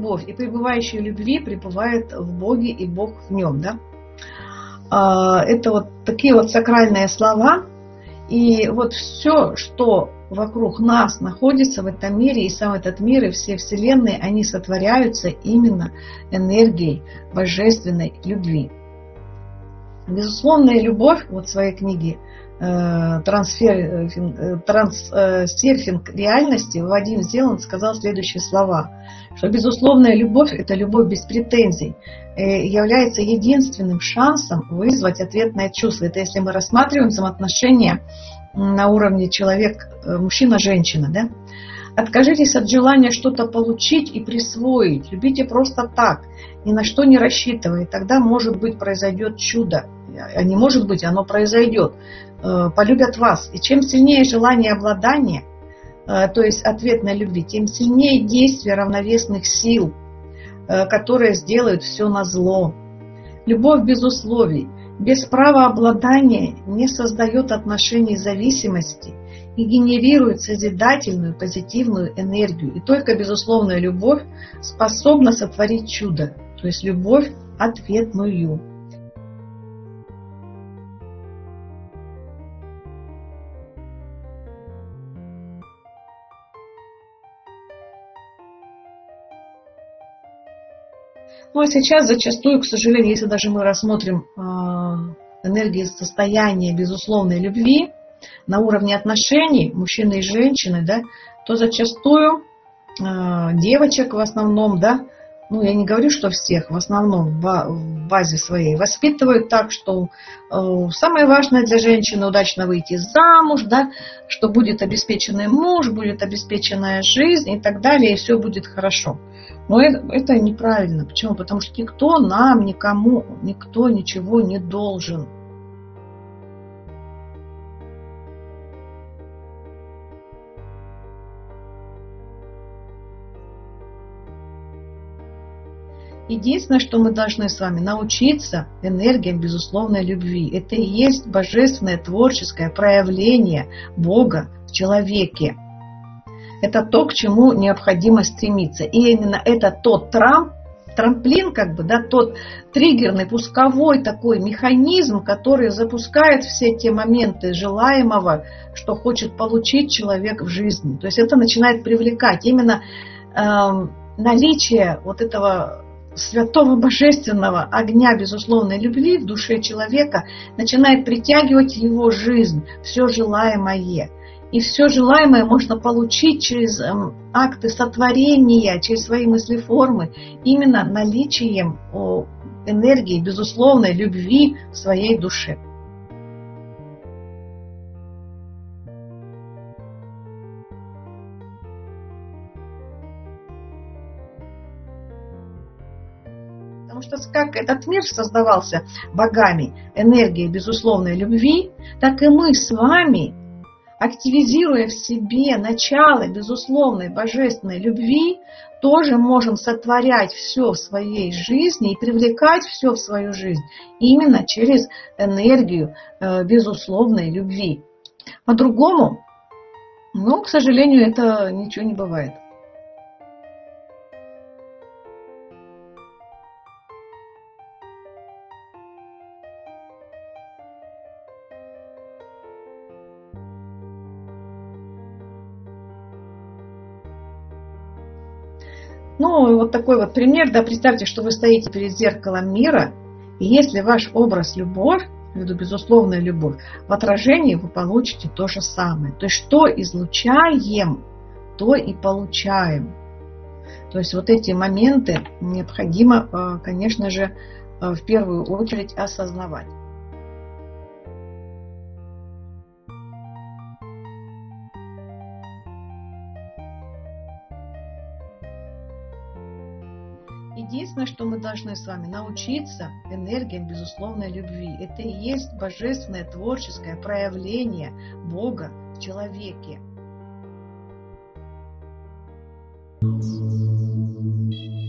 любовь, и пребывающий в любви пребывает в Боге, и Бог в нем. Да? Это вот такие вот сакральные слова. И вот все, что вокруг нас находится в этом мире, и сам этот мир, и все вселенные, они сотворяются именно энергией божественной любви. Безусловная любовь, вот в своей книге «Трансерфинг реальности» Вадим Зеланд сказал следующие слова, что безусловная любовь – это любовь без претензий, является единственным шансом вызвать ответное чувство. Это если мы рассматриваем взаимоотношения на уровне мужчина-женщина. Да? Откажитесь от желания что-то получить и присвоить. Любите просто так, ни на что не рассчитывая. Тогда, может быть, произойдет чудо. А не может быть, оно произойдет. Полюбят вас. И чем сильнее желание обладания, то есть ответной любви, тем сильнее действие равновесных сил, которые сделают все назло. Любовь без условий, без права обладания не создает отношений зависимости и генерирует созидательную, позитивную энергию. И только безусловная любовь способна сотворить чудо, то есть любовь ответную. Ну а сейчас зачастую, к сожалению, если даже мы рассмотрим энергии состояния безусловной любви на уровне отношений мужчины и женщины, да, то зачастую девочек в основном, да, ну я не говорю, что всех, в основном в базе своей воспитывают так, что самое важное для женщины удачно выйти замуж, да, что будет обеспеченный муж, будет обеспеченная жизнь и так далее, и все будет хорошо. Но это неправильно. Почему? Потому что никто нам, никому, никто ничего не должен. Единственное, что мы должны с вами научиться энергиям безусловной любви. Это и есть божественное творческое проявление Бога в человеке. Это то, к чему необходимо стремиться. И именно это тот трамплин, как бы, да, тот триггерный, пусковой такой механизм, который запускает все те моменты желаемого, что хочет получить человек в жизни. То есть это начинает привлекать. Именно наличие вот этого святого божественного огня безусловной любви в душе человека начинает притягивать в его жизнь все желаемое. И все желаемое можно получить через акты сотворения, через свои мыслеформы, именно наличием энергии безусловной любви в своей душе. Потому что как этот мир создавался богами, энергией безусловной любви, так и мы с вами, активизируя в себе начало безусловной божественной любви, тоже можем сотворять все в своей жизни и привлекать все в свою жизнь именно через энергию безусловной любви. По-другому, к сожалению, это ничего не бывает. Ну, вот такой вот пример, да, представьте, что вы стоите перед зеркалом мира, и если ваш образ любовь, в виду безусловная любовь, в отражении вы получите то же самое. То есть, что излучаем, то и получаем. То есть, вот эти моменты необходимо, конечно же, в первую очередь осознавать. Единственное, что мы должны с вами научиться энергиям безусловной любви. Это и есть божественное творческое проявление Бога в человеке.